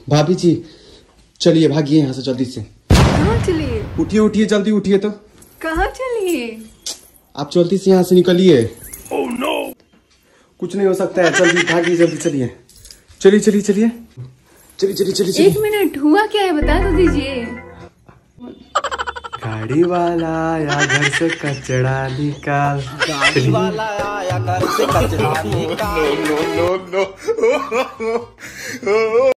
भाभी जी चलिए भागिए यहाँ से जल्दी से। कहाँ चलिए? उठिए उठिए जल्दी उठिए तो। कहाँ चलिए? आप जल्दी से यहाँ से निकलिए। ओह नो, कुछ नहीं हो सकता है, जल्दी भागिए, जल्दी चलिए। चलिए चलिए चलिए चलिए चलिए चलिए। 1 मिनट, हुआ क्या है बता तो दीजिए। गाड़ी वाला आया घर से कचरा निकाल। गाड़ी वाला आया घर से कचरा निकाल।